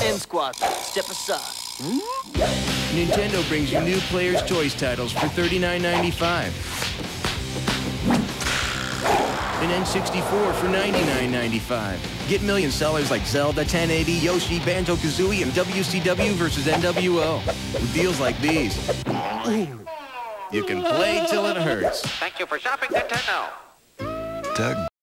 M-Squad, step aside. Nintendo brings you new Player's Choice titles for $39.95. An N64 for $99.95. Get million sellers like Zelda, 1080, Yoshi, Banjo-Kazooie, and WCW vs. NWO. With deals like these, you can play till it hurts. Thank you for shopping Nintendo. Doug